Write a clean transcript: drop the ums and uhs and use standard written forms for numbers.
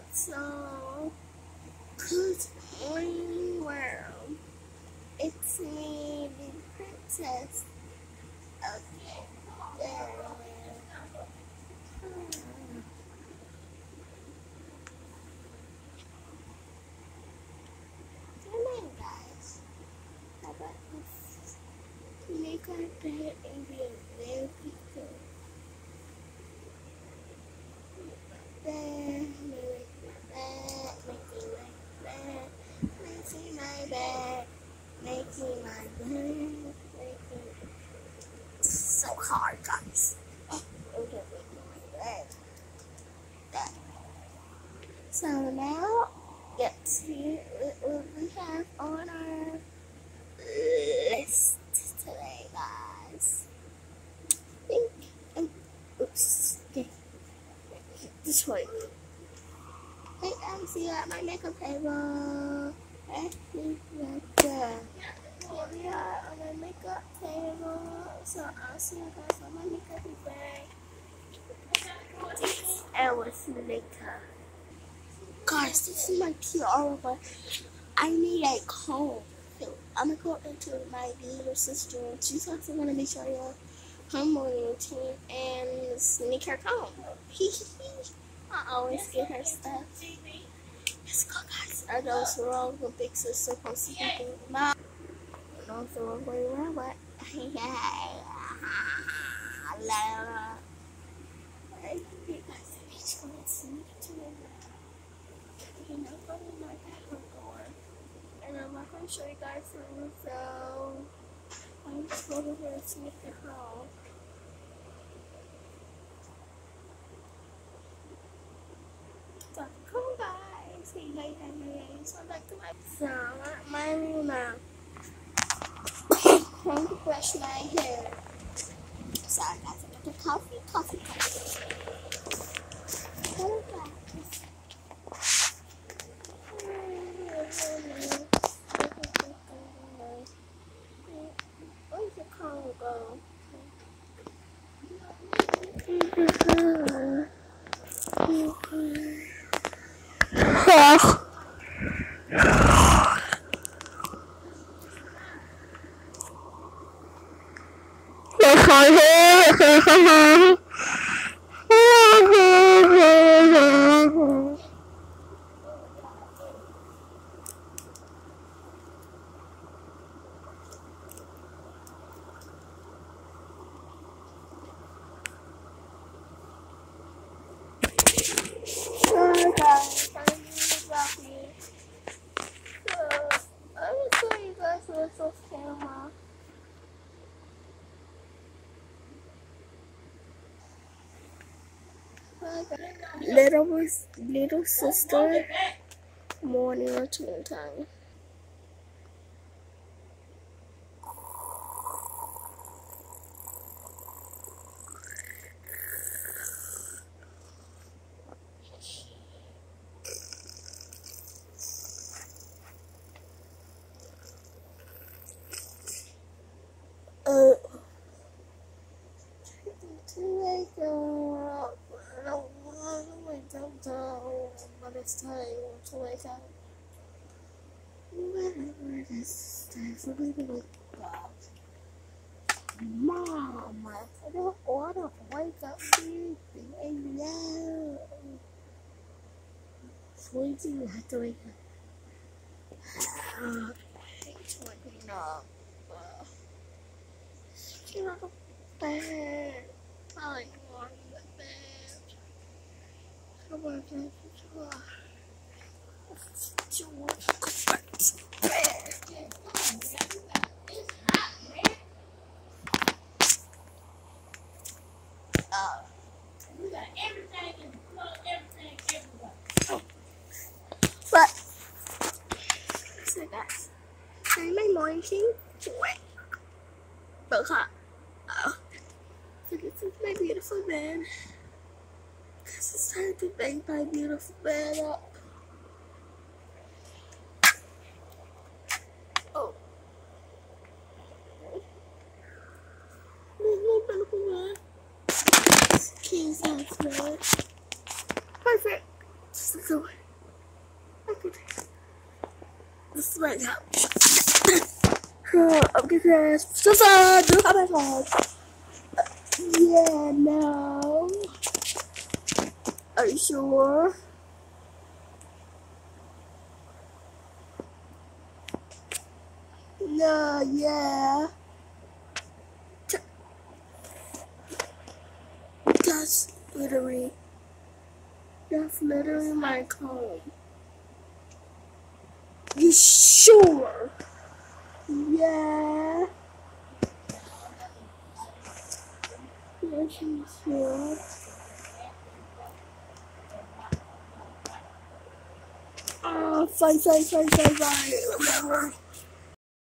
So, good morning world. It's me, the princess. Okay, there. Come on, guys. How about this? Make our bed and be very good. Making my bed, making my bed. It's so hard, guys. Okay, making my bed. There. So now, let's see what we have on our list today, guys. Oops. Okay. This way. Hey, I see you at my makeup table. Here we are on my makeup table. So I'll see you guys on my makeup bag. 6 hours later. Guys, this is my tiara, but I need a comb. So I'm gonna go into my little sister. She's also gonna be showing you her morning routine and sneak her comb. I always get her stuff. Let's go, guys. I know it's wrong, the big sister supposed to be thinking about. I know it's the wrong way around, but and I'm not going to show you guys something, so I'm just going to here to sneak it home. So, come on, guys. Hey. So, back to my room now. Trying to brush my hair. Sorry, guys. I got the coffee. Hello, guys. Where's the comb go? Little sister morning routine time. But it's time to wake up. Whatever it is, time for me to wake up. Mom, I don't want to wake up sleeping. No. Sleeping, you have to wake up. I hate waking up. Get out of bed. I want the bed. Come on, guys. But so guys, my morning thing to wake. So this is my beautiful bed. Cause it's time to bang my beautiful bed up. Oh. My beautiful bed. King size bed. Perfect. Just look away. Okay, Sister, do you have a phone? Yeah, no. Are you sure? No, yeah. That's literally my comb. You sure? Yeah. Yeah, she's sure. Oh, fine.